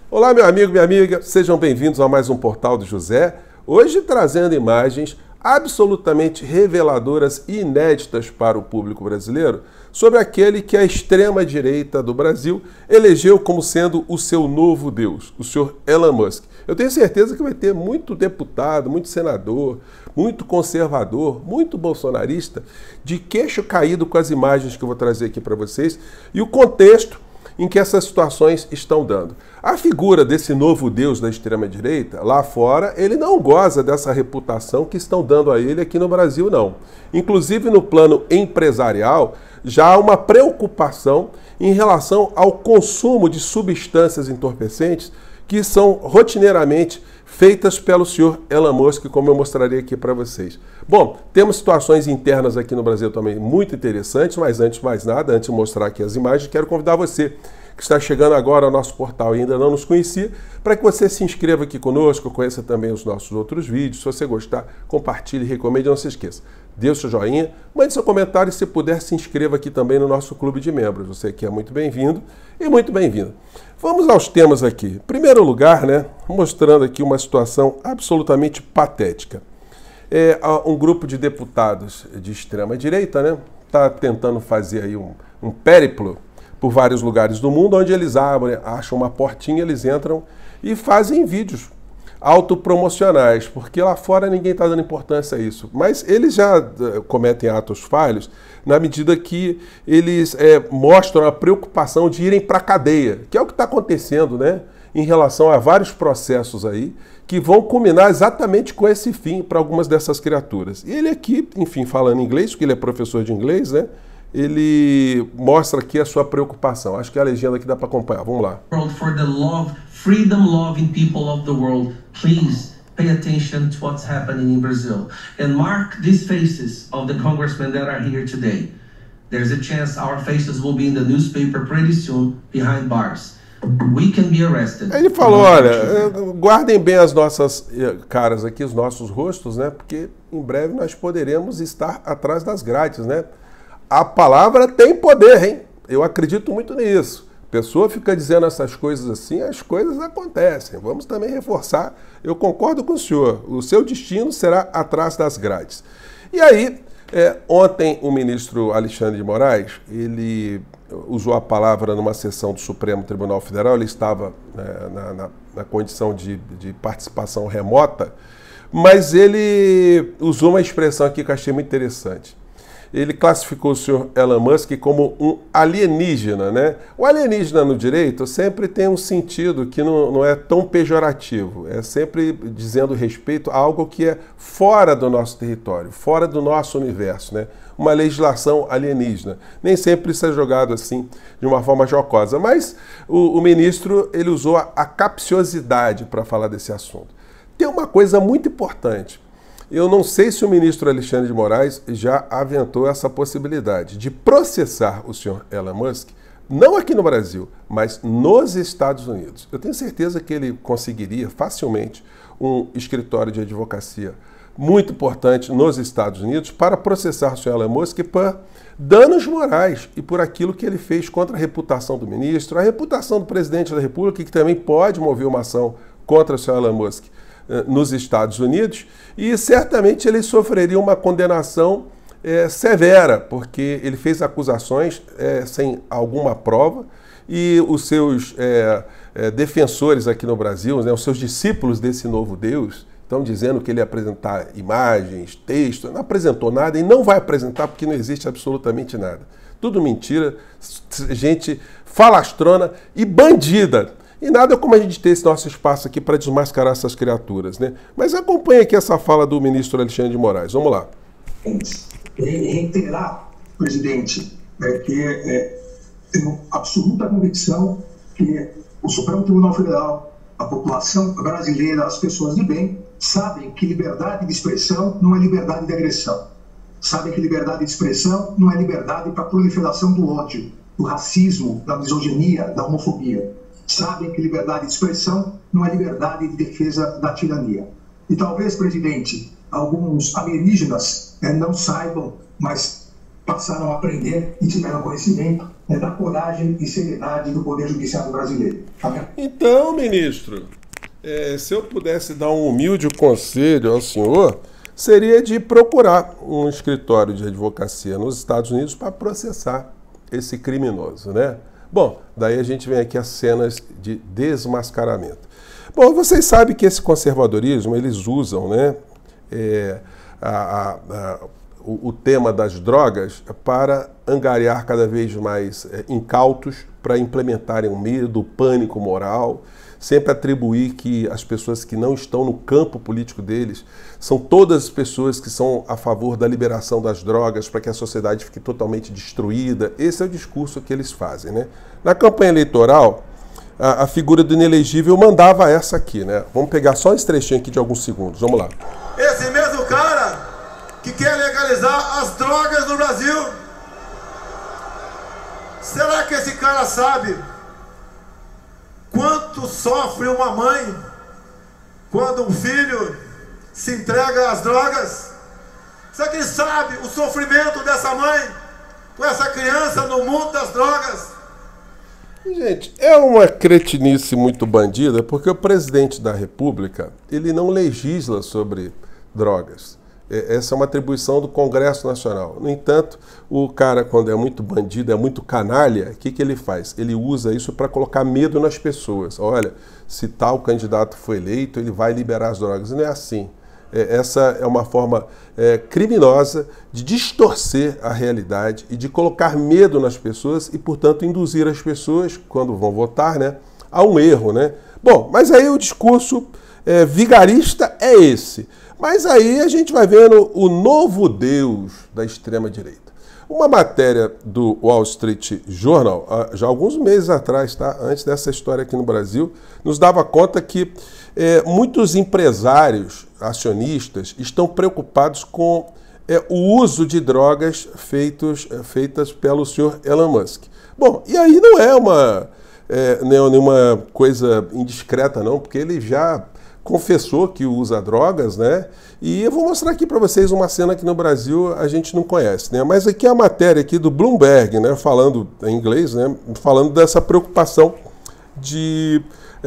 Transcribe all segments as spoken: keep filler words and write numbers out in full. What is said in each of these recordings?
Olá, meu amigo, minha amiga, sejam bem-vindos a mais um Portal do José. Hoje trazendo imagens absolutamente reveladoras e inéditas para o público brasileiro sobre aquele que a extrema-direita do Brasil elegeu como sendo o seu novo Deus, o senhor Elon Musk. Eu tenho certeza que vai ter muito deputado, muito senador, muito conservador, muito bolsonarista de queixo caído com as imagens que eu vou trazer aqui para vocês e o contexto em que essas situações estão dando. A figura desse novo Deus da extrema-direita, lá fora, ele não goza dessa reputação que estão dando a ele aqui no Brasil, não. Inclusive, no plano empresarial, já há uma preocupação em relação ao consumo de substâncias entorpecentes que são rotineiramente feitas pelo senhor Elon Musk, como eu mostrarei aqui para vocês. Bom, temos situações internas aqui no Brasil também muito interessantes, mas antes de mais nada, antes de mostrar aqui as imagens, quero convidar você que está chegando agora ao nosso portal e ainda não nos conhecia, para que você se inscreva aqui conosco, conheça também os nossos outros vídeos. Se você gostar, compartilhe e recomende, não se esqueça. Dê o seu joinha, mande seu comentário e, se puder, se inscreva aqui também no nosso clube de membros. Você aqui é muito bem-vindo e muito bem-vindo. Vamos aos temas aqui. Em primeiro lugar, né, mostrando aqui uma situação absolutamente patética. É, um grupo de deputados de extrema-direita, né, está tentando fazer aí um, um périplo por vários lugares do mundo, onde eles abrem, acham uma portinha, eles entram e fazem vídeos autopromocionais, porque lá fora ninguém está dando importância a isso. Mas eles já uh, cometem atos falhos na medida que eles é, mostram a preocupação de irem para a cadeia, que é o que está acontecendo, né, em relação a vários processos aí, que vão culminar exatamente com esse fim para algumas dessas criaturas. E ele aqui, enfim, falando inglês, porque ele é professor de inglês, né, ele mostra aqui a sua preocupação. Acho que a legenda aqui dá para acompanhar. Vamos lá. For the love, freedom-loving people of the world, please pay attention to what's happening in Brazil and mark these faces of the congressmen that are here today. There's a chance our faces will be in the newspaper pretty soon behind bars. We can be arrested. Ele falou, olha, guardem bem as nossas caras aqui, os nossos rostos, né? Porque em breve nós poderemos estar atrás das grades, né? A palavra tem poder, hein? Eu acredito muito nisso. A pessoa fica dizendo essas coisas assim, as coisas acontecem. Vamos também reforçar. Eu concordo com o senhor. O seu destino será atrás das grades. E aí, é, ontem o ministro Alexandre de Moraes, ele usou a palavra numa sessão do Supremo Tribunal Federal. Ele estava né, na, na, na condição de, de participação remota, mas ele usou uma expressão aqui que eu achei muito interessante. Ele classificou o senhor Elon Musk como um alienígena, né? O alienígena no direito sempre tem um sentido que não, não é tão pejorativo, é sempre dizendo respeito a algo que é fora do nosso território, fora do nosso universo, né? Uma legislação alienígena. Nem sempre isso é jogado assim, de uma forma jocosa, mas o, o ministro ele usou a, a capciosidade para falar desse assunto. Tem uma coisa muito importante. Eu não sei se o ministro Alexandre de Moraes já aventou essa possibilidade de processar o senhor Elon Musk, não aqui no Brasil, mas nos Estados Unidos. Eu tenho certeza que ele conseguiria facilmente um escritório de advocacia muito importante nos Estados Unidos para processar o senhor Elon Musk por danos morais e por aquilo que ele fez contra a reputação do ministro, a reputação do presidente da República, que também pode mover uma ação contra o senhor Elon Musk nos Estados Unidos, e certamente ele sofreria uma condenação é, severa, porque ele fez acusações é, sem alguma prova, e os seus é, é, defensores aqui no Brasil, né, os seus discípulos desse novo Deus, estão dizendo que ele ia apresentar imagens, texto, não apresentou nada e não vai apresentar porque não existe absolutamente nada. Tudo mentira, gente falastrona e bandida. E nada como a gente ter esse nosso espaço aqui para desmascarar essas criaturas, né? Mas acompanhe aqui essa fala do ministro Alexandre de Moraes. Vamos lá. Reiterar, presidente, é que é, tenho absoluta convicção que o Supremo Tribunal Federal, a população brasileira, as pessoas de bem, sabem que liberdade de expressão não é liberdade de agressão. Sabem que liberdade de expressão não é liberdade para a proliferação do ódio, do racismo, da misoginia, da homofobia. Sabem que liberdade de expressão não é liberdade de defesa da tirania. E talvez, presidente, alguns alienígenas eh, não saibam, mas passaram a aprender e tiveram conhecimento, né, da coragem e seriedade do Poder Judiciário brasileiro. Então, ministro, é, se eu pudesse dar um humilde conselho ao senhor, seria de procurar um escritório de advocacia nos Estados Unidos para processar esse criminoso, né? Bom, daí a gente vem aqui às cenas de desmascaramento. Bom, vocês sabem que esse conservadorismo, eles usam, né, é, a, a, a, o, o tema das drogas para angariar cada vez mais é, incautos para implementarem o medo, o pânico moral, sempre atribuir que as pessoas que não estão no campo político deles são todas as pessoas que são a favor da liberação das drogas para que a sociedade fique totalmente destruída. Esse é o discurso que eles fazem, né? Na campanha eleitoral, a, a figura do inelegível mandava essa aqui, né? Vamos pegar só esse trechinho aqui de alguns segundos, vamos lá. Esse mesmo cara que quer legalizar as drogas no Brasil, será que esse cara sabe quanto sofre uma mãe quando um filho se entrega às drogas? Será que ele sabe o sofrimento dessa mãe com essa criança no mundo das drogas? Gente, é uma cretinice muito bandida, porque o presidente da República, ele não legisla sobre drogas. Essa é uma atribuição do Congresso Nacional. No entanto, o cara, quando é muito bandido, é muito canalha, o que, que ele faz? Ele usa isso para colocar medo nas pessoas. Olha, se tal candidato for eleito, ele vai liberar as drogas. E não é assim. Essa é uma forma é, criminosa de distorcer a realidade e de colocar medo nas pessoas e, portanto, induzir as pessoas, quando vão votar, né, a um erro, né? Bom, mas aí o discurso é, vigarista é esse. Mas aí a gente vai vendo o novo Deus da extrema-direita. Uma matéria do Wall Street Journal, já alguns meses atrás, tá? Antes dessa história aqui no Brasil, nos dava conta que é, muitos empresários acionistas estão preocupados com é, o uso de drogas feitos, feitas pelo senhor Elon Musk. Bom, e aí não é uma é, nenhuma coisa indiscreta não, porque ele já confessou que usa drogas, né? E eu vou mostrar aqui para vocês uma cena que no Brasil a gente não conhece, né? Mas aqui é a matéria aqui do Bloomberg, né? Falando em inglês, né? Falando dessa preocupação de,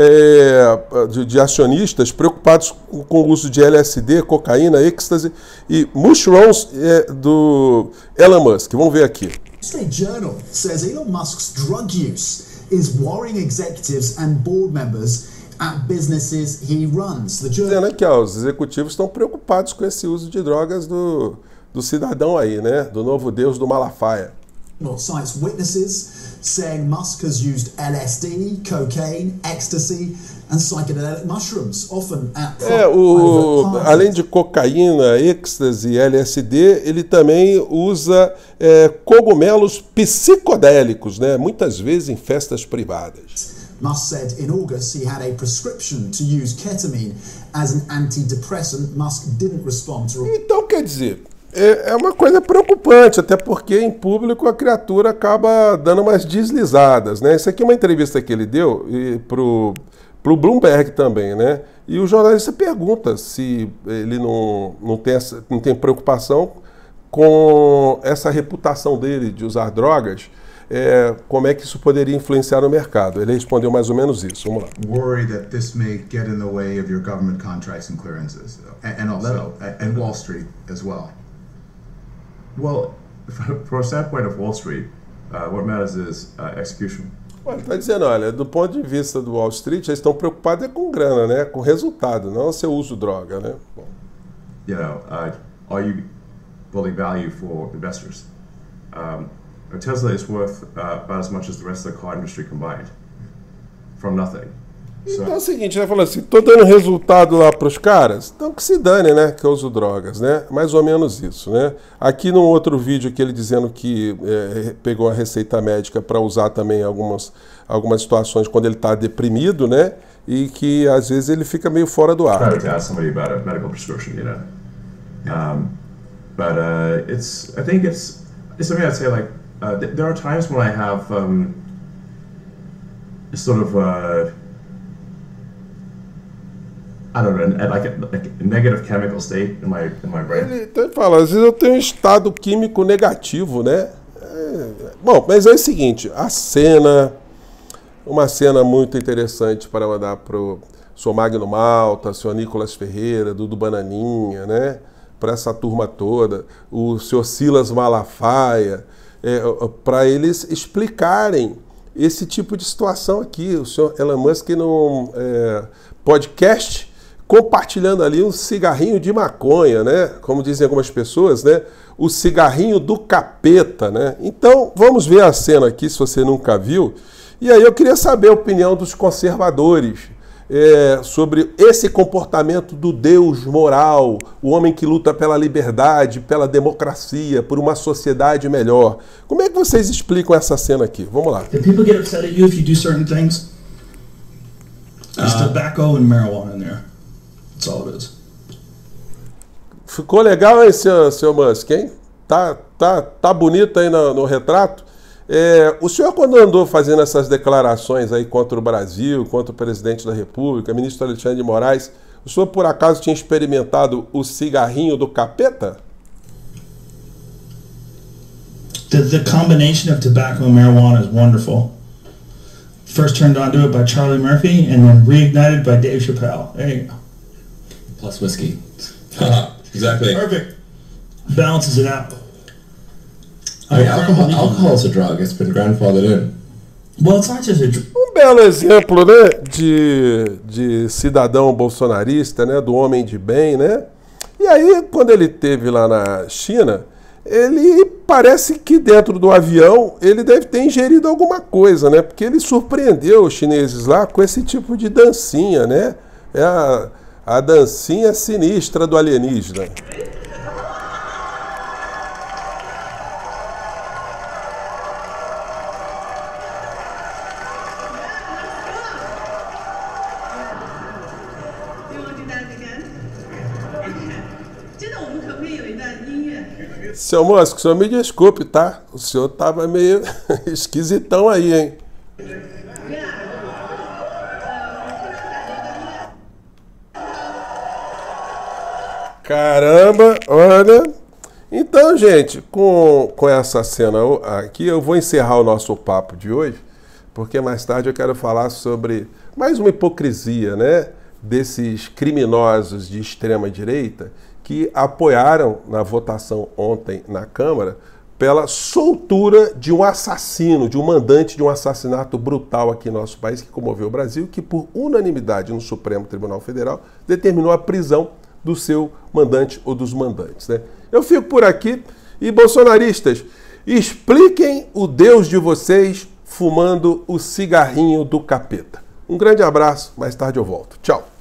é, de, de acionistas preocupados com, com o uso de L S D, cocaína, êxtase e mushrooms é, do Elon Musk. Vamos ver aqui. Wall Street Journal says Elon Musk's drug use is worrying executives and board members at businesses he runs. The Dizendo que ó, os executivos estão preocupados com esse uso de drogas do, do cidadão aí, né? Do novo Deus do Malafaia. Cites witnesses saying Musk has used L S D, cocaine, ecstasy and psychedelic mushrooms, often at é, o, além de cocaína, êxtase e L S D, ele também usa é, cogumelos psicodélicos, né? Muitas vezes em festas privadas. Musk said in August he had a prescription to use ketamine as an antidepressant. Musk didn't respond to... Então, quer dizer, é uma coisa preocupante, até porque em público a criatura acaba dando umas deslizadas, né? Isso aqui é uma entrevista que ele deu pro, pro Bloomberg também, né? E o jornalista pergunta se ele não, não, tem, essa, não tem preocupação com essa reputação dele de usar drogas. É, como é que isso poderia influenciar no mercado? Ele respondeu mais ou menos isso. Vamos lá. Worry that this may get in the way of your government contracts and clearances, and, and also and Wall Street as well. Well, from a standpoint of Wall Street, uh, what matters is uh, execution. Ele está dizendo, olha, do ponto de vista do Wall Street, eles estão preocupados é com grana, né? Com resultado, não seu uso de droga, né? Bom. You know, uh, are you building value for investors? Um, Tesla is worth uh, about as much as the rest of the car industry combined, from nothing. So... Então é o seguinte, ele falou assim, tô dando resultado lá para os caras, então que se dane, né, que eu uso drogas, né? Mais ou menos isso, né? Aqui num outro vídeo que ele dizendo que é, pegou a receita médica para usar também algumas, algumas situações quando ele está deprimido, né? E que às vezes ele fica meio fora do ar. Try to ask somebody about a medical prescription, you know. Um, but uh, it's, I think it's, it's something I'd say like. Uh, th there are times when I have um, sort of, uh, I don't know, like a, like a negative chemical state in my, in my brain. Ele então, ele fala, às vezes eu tenho um estado químico negativo, né? É, bom, mas é o seguinte, a cena, uma cena muito interessante para mandar pro senhor Magno Malta, senhor Nicolas Ferreira, Dudu Bananinha, né? Para essa turma toda, o senhor Silas Malafaia, é, para eles explicarem esse tipo de situação aqui. O senhor Elon Musk num é, podcast compartilhando ali um cigarrinho de maconha, né? Como dizem algumas pessoas, né? O cigarrinho do capeta, né? Então, vamos ver a cena aqui, se você nunca viu. E aí eu queria saber a opinião dos conservadores é, sobre esse comportamento do Deus moral, o homem que luta pela liberdade, pela democracia, por uma sociedade melhor. Como é que vocês explicam essa cena aqui? Vamos lá. Do people get upset at you if you do certain things? There's uh, tobacco and marijuana in there. That's all it is. Ficou legal, hein, seu, seu Musk, hein? Tá, tá, tá bonito aí no, no retrato. É, o senhor, quando andou fazendo essas declarações aí contra o Brasil, contra o presidente da República, ministro Alexandre de Moraes, o senhor por acaso tinha experimentado o cigarrinho do capeta? The, the combination of tobacco and marijuana is wonderful. First turned onto it by Charlie Murphy and then reignited by Dave Chappelle. There you go. Plus whiskey. Exactly. Perfect. Balances it out. I mean, alcohol, alcohol is a drug. It's been grandfathered in. Well, it's not just a drug. Um belo exemplo, né, de, de cidadão bolsonarista, né, do homem de bem, né? E aí, quando ele esteve lá na China, ele parece que dentro do avião ele deve ter ingerido alguma coisa, né? Porque ele surpreendeu os chineses lá com esse tipo de dancinha, né? É a, a dancinha sinistra do alienígena. Seu Musk, o senhor me desculpe, tá? O senhor tava meio esquisitão aí, hein? Caramba, olha. Então, gente, com, com essa cena aqui, eu vou encerrar o nosso papo de hoje, porque mais tarde eu quero falar sobre mais uma hipocrisia, né? Desses criminosos de extrema direita que apoiaram na votação ontem na Câmara pela soltura de um assassino, de um mandante de um assassinato brutal aqui no nosso país, que comoveu o Brasil, que por unanimidade no Supremo Tribunal Federal determinou a prisão do seu mandante ou dos mandantes, né? Eu fico por aqui e, bolsonaristas, expliquem o Deus de vocês fumando o cigarrinho do capeta. Um grande abraço, mais tarde eu volto. Tchau.